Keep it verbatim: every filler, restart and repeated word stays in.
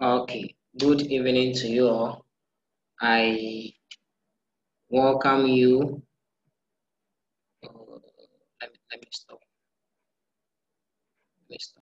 Okay, good evening to you all. I welcome you. Uh, let me, let me stop. Let me stop.